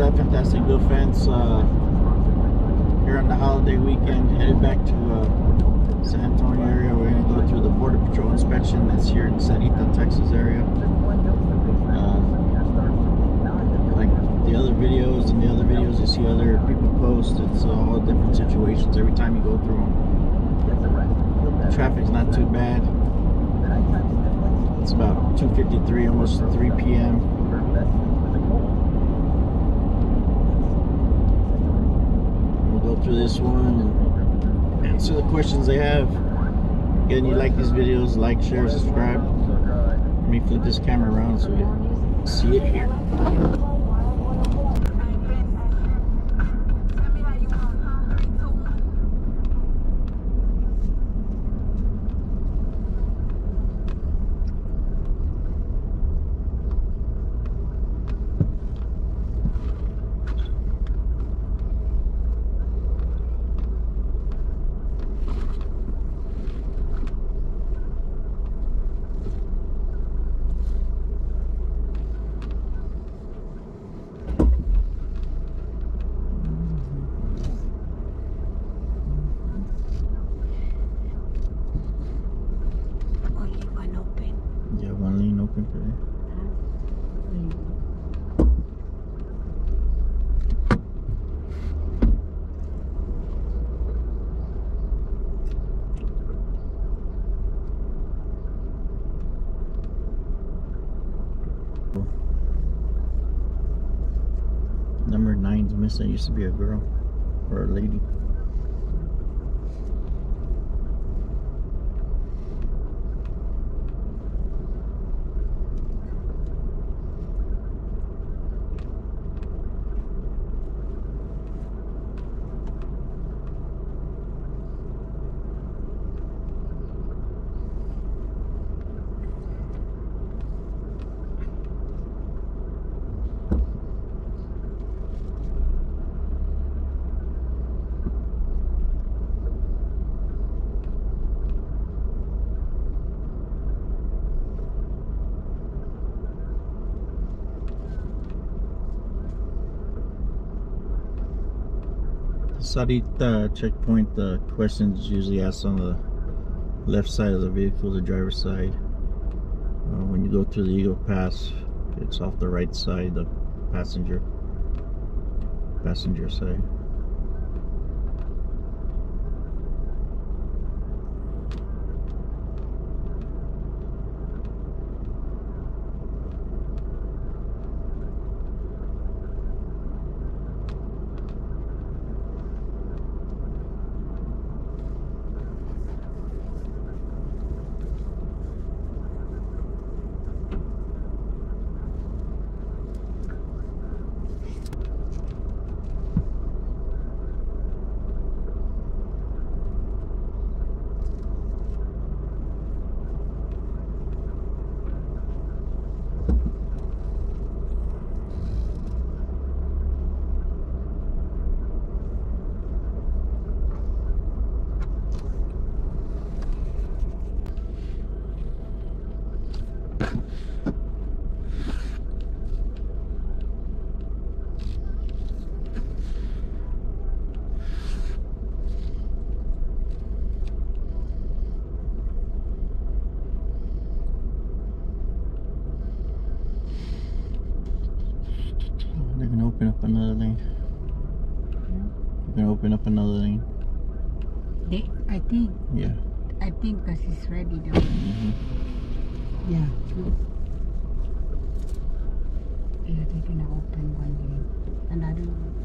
that? Fantastic defense. Here on the holiday weekend, headed back to San Antonio area. We're going to go through the Border Patrol inspection that's here in Sarita, Texas area. Like the other videos and the other videos you see other people post, it's all different situations every time you go through them. Traffic's not too bad. It's about 2:53, almost 3 p.m. We'll go through this one and answer the questions they have. Again, you like these videos, like, share, subscribe. Let me flip this camera around so you see it here. Open for you. Number 9's missing. Used to be a girl or a lady. Sarita checkpoint, the questions usually asked on the left side of the vehicle, the driver's side. When you go through the Eagle Pass, it's off the right side, the passenger side. They're gonna open up another lane. They're gonna open up another lane. I think. Yeah. I think because it's ready though. Yeah. Yeah, they're gonna open one lane. Another one.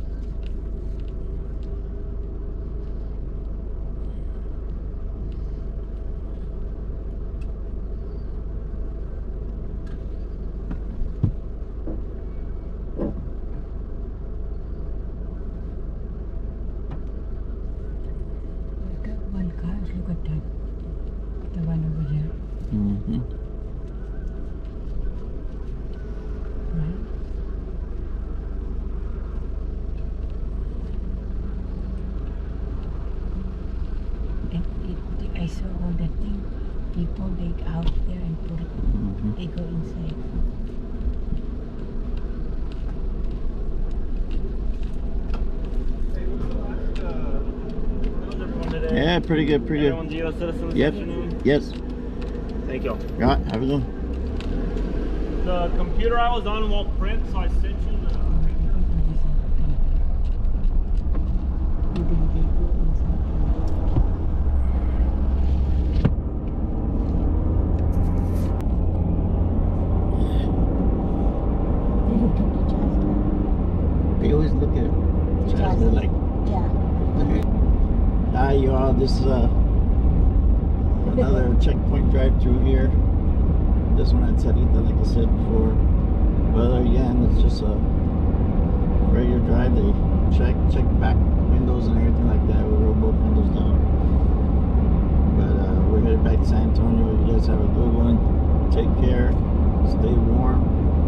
Look at that. The one over here. Right? And I saw all the thing. People dig out there and put it. They go inside. Yeah, pretty good, pretty good. Everyone's U.S. citizens? Yep. Yes. Thank you. Right, have a good one. The computer I was on won't print, so I sent you the picture. They always look at Jasmine like, hi y'all, this is another checkpoint drive-through here. This one at Sarita, like I said before. But again, it's just a regular drive. They check back windows and everything like that. We roll both windows down. But we're headed back to San Antonio. You guys have a good one. Take care. Stay warm.